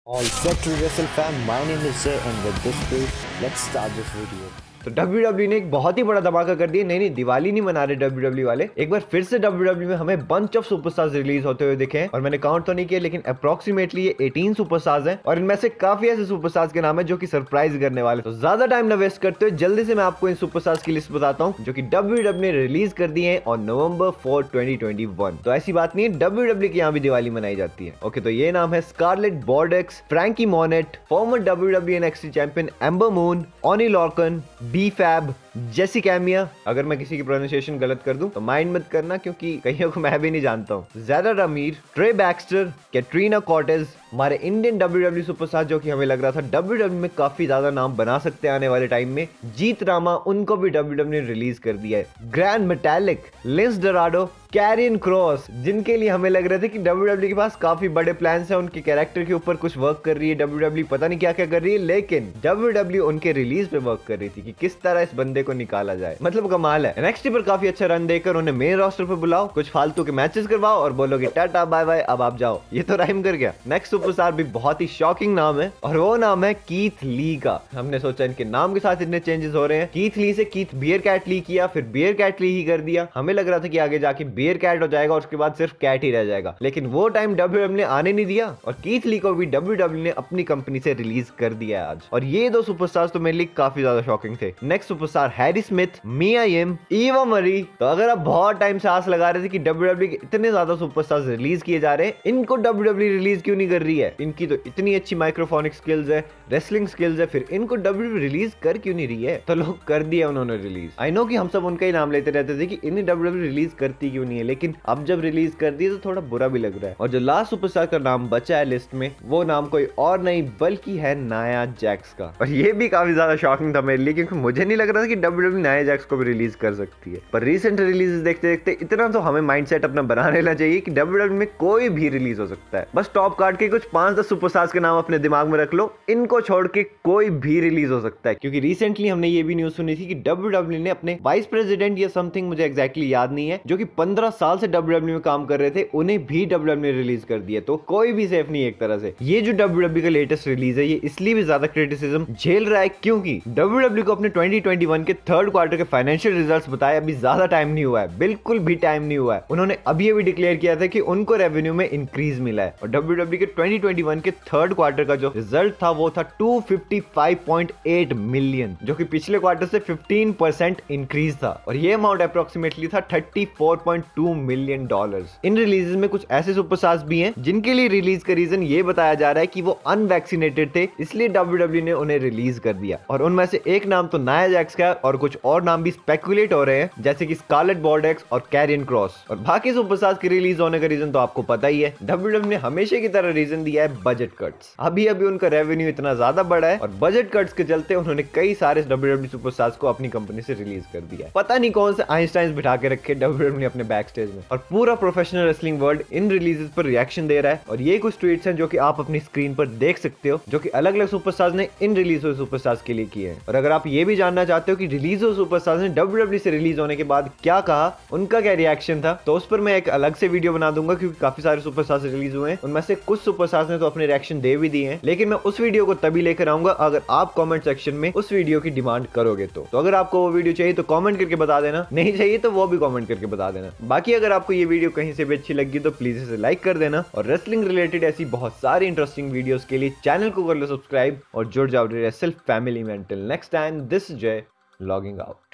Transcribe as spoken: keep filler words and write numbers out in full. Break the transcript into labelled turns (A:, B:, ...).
A: All set to wrestle fam, my name is Jay and with this build, let's start this video.
B: तो W W ने एक बहुत ही बड़ा धमाका कर दिया। नहीं नहीं दिवाली नहीं मना रहे डब्ल्यू डब्ल्यू वाले, एक बार फिर से डब्ल्यू डब्ल्यू में हमें बंच ऑफ सुपरस्टार्स रिलीज होते हुए दिखे हैं। और मैंने काउंट तो नहीं किया लेकिन अप्रोक्सीमेटली ये अठारह सुपरस्टार्स हैं और इनमें से काफी ऐसे सुपरस्टार्स के नाम है जो कि सरप्राइज करने वाले। तो ज्यादा टाइम न वेस्ट करते हुए जल्दी से मैं आपको इन सुपरस्टार्स की लिस्ट बताता हूँ जो कि डब्ल्यू डब्ल्यू ने रिलीज कर दी है on November four twenty twenty one. तो ऐसी बात नहीं है, डब्ल्यू डब्ल्यू की यहाँ भी दिवाली मनाई जाती है। ओके, तो ये नाम है Scarlett Bordeaux, Frankie Monet, former W W NXT champion Ember Moon, Oney Lorcan, B Fab, Jessi Kamea. अगर मैं किसी की प्रोनाउंसिएशन गलत कर दूं तो माइंड मत करना क्योंकि कईयों को मैं भी नहीं जानता हूं। Zayda Ramier, Trey Baxter, Katrina Cortez, हमारे इंडियन डब्ल्यू डब्ल्यू सुपरस्टार जो कि हमें लग रहा था डब्ल्यू डब्ल्यू में काफी ज्यादा नाम बना सकते हैं आने वाले टाइम में, जीत रामा, उनको भी डब्ल्यू डब्ल्यू ने रिलीज कर दिया है। Grand Metalik, Lince Dorado, Karrion Kross, जिनके लिए हमें लग रहे थे कि डब्ल्यू डब्ल्यू के पास काफी बड़े प्लान्स हैं, उनके कैरेक्टर के ऊपर कुछ वर्क कर रही है डब्ल्यू डब्ल्यू, पता नहीं क्या क्या कर रही है, लेकिन डब्ल्यू डब्ल्यू उनके रिलीज पे वर्क कर रही थी कि किस तरह इस बंदे को निकाला जाए। मतलब कमाल है। एनएक्सटी पर काफी अच्छा रन देकर उन्हें मेन रोस्टर पर बुलाओ, कुछ फालतू के मैचेस करवाओ और बोलोगे टाटा बाय बाय अब आप जाओ। ये तो राइम कर गया। नेक्स्ट सुपरस्टार भी बहुत ही शॉकिंग नाम है और वो नाम है कीथ ली का। हमने सोचा इनके नाम के साथ इतने चेंजेस हो रहे हैं, कीथ ली से कीथ बियर कैट ली किया, फिर बियर कैट ली ही कर दिया। हमें लग रहा था कि आगे जाके बियर कैट हो जाएगा और उसके बाद सिर्फ कैट ही रह जाएगा, लेकिन वो टाइम डब्ल्यू डब्ल्यू ने आने नहीं दिया और कीथ ली को भी डब्ल्यू डब्ल्यू ने अपनी कंपनी से रिलीज कर दिया आज। और ये दो सुपरस्टार्स तो मेरे लिए काफी ज्यादा शॉकिंग थे। Next superstar Harry Smith, Mia Yim, Eva Marie. तो अगर आप बहुत टाइम से आस लगा रहे थे कि डब्ल्यू डब्ल्यू के इतने ज्यादा सुपरस्टार्स रिलीज किए जा रहे हैं, इनको डब्ल्यू डब्ल्यू रिलीज क्यों नहीं कर रही है? इनकी तो इतनी अच्छी माइक्रोफोनिक स्किल्स है, रेसलिंग स्किल्स है, फिर इनको डब्ल्यू डब्ल्यू रिलीज कर क्यों नहीं रही है? तो लोग कर दिया उन्होंने रिलीज। आई नो कि हम सब उनका ही नाम लेते रहते थे कि इन्हें डब्ल्यू डब्ल्यू रिलीज करती क्यों नहीं है, लेकिन अब जब रिलीज कर दी तो थोड़ा बुरा भी लग रहा है। और जो लास्ट सुपरस्टार का नाम बचा है लिस्ट में, वो नाम कोई और नहीं बल्कि है नाया जैक्स का। और ये भी काफी ज्यादा शॉकिंग था मेरे लिए क्योंकि मुझे नहीं लग रहा था कि डब्ल्यू डब्ल्यू नाया जैक्स को भी रिलीज कर सकती है। पर रिसेंट रिलीजेस देखते देखते इतना तो हमें माइंडसेट अपना बना लेना चाहिए कि डब्ल्यू डब्ल्यू में कोई भी रिलीज हो सकता है। बस टॉप कार्ड के कुछ पांच दस सुपरस्टार्स के नाम अपने दिमाग में रख लो, इनको छोड़ के कोई भी रिलीज हो सकता है। क्योंकि रिसेंटली हमने ये भी न्यूज सुनी थी कि डब्ल्यू डब्ल्यू ने अपने वाइस प्रेसिडेंट या समथिंग, मुझे एग्जैक्टली याद नहीं है, जो कि पंद्रह साल से डब्ल्यू डब्ल्यू में काम कर रहे थे, उन्हें भी डब्ल्यू डब्ल्यू ने रिलीज कर दिया। तो कोई भी सेफ नहीं है एक तरह से। ये जो डब्ल्यू डब्ल्यू का लेटेस्ट रिलीज है ये इसलिए भी ज्यादा क्रिटिसिज्म झेल रहा है क्योंकि डब्ल्यू डब्ल्यू को अपने ट्वेंटी ट्वेंटी वन के थर्ड क्वार्टर के फाइनेंशियल रिजल्ट्स बताए अभी ज्यादा टाइम नहीं हुआ है, बिल्कुल भी टाइम नहीं हुआ है। उन्होंने अभी अभी डिक्लेयर किया था कि उनको रेवेन्यू में इंक्रीज मिला है और डब्ल्यू डब्ल्यू के ट्वेंटी ट्वेंटी वन के थर्ड क्वार्टर का जो रिजल्ट था वो था two fifty five point eight million, जो कि पिछले क्वार्टर से फिफ्टीन परसेंट इंक्रीज था। और ये अमाउंट अप्रोक्सीमेटली था thirty four point two million dollars. इन रिलीजेस में कुछ ऐसे सुपरस्टार्स भी हैं जिनके लिए रिलीज का रीजन ये बताया जा रहा है कि वो अनवैक्सीनेटेड थे, इसलिए डब्ल्यू डब्ल्यू ने उन्हें रिलीज कर दिया। और उनमें से एक नाम तो नाया जैक्स का और कुछ और नाम भी स्पेकुलेट हो रहे हैं जैसे कि स्कारलेट बॉर्डेक्स और कैरियन क्रॉस। और बाकी सुपरस्टार्स के रिलीज होने का रीजन तो आपको पता ही है, डब्ल्यू डब्ल्यू ने हमेशा की तरह रीजन दिया है बजट कट्स। अभी अभी उनका रेवेन्यू इतना ज्यादा बढ़ा है और बजट कट्स के चलते उन्होंने कई सारे डब्ल्यू डब्ल्यू सुपरस्टार्स को अपनी कंपनी से रिलीज कर दिया है। पता नहीं कौन से आइंस्टाइन बिठा के रखे डब्ल्यू डब्ल्यू ने अपने बैक स्टेज में। और पूरा प्रोफेशनल रेसलिंग वर्ल्ड इन रिलीजेस पर रिएक्शन दे रहा है और ये कुछ ट्वीट्स हैं जो कि आप अपनी स्क्रीन पर देख सकते हो, जो कि अलग अलग सुपरस्टार्स ने इन रिलीज हुए सुपरस्टार्स के लिए किए हैं। और अगर आप ये भी जानना चाहते हो कि रिलीज हुए सुपरस्टार्स ने डब्ल्यू डब्ल्यू से रिलीज होने के बाद क्या कहा, उनका क्या रिएक्शन था, तो उस पर मैं एक अलग से वीडियो बना दूंगा क्योंकि काफी सारे सुपरस्टार्स रिलीज हुए हैं। उनमें से कुछ सुपरस्टार्स ने तो अपने रिएक्शन दे भी दिए हैं, लेकिन मैं उस वीडियो को तभी लेकर आऊंगा अगर आप कमेंट सेक्शन में उस वीडियो की डिमांड करोगे तो। तो अगर आपको वो वीडियो चाहिए तो कमेंट करके बता देना, नहीं चाहिए तो वो भी कमेंट करके बता देना। बाकी अगर आपको ये वीडियो कहीं से भी अच्छी लगी तो प्लीज इसे लाइक कर देना और रेसलिंग रिलेटेड ऐसी बहुत सारी इंटरेस्टिंग वीडियोस के लिए चैनल को कर लो सब्सक्राइब और जुड़ जाओ रेसल फैमिली में। Until next time, this is Jay logging out.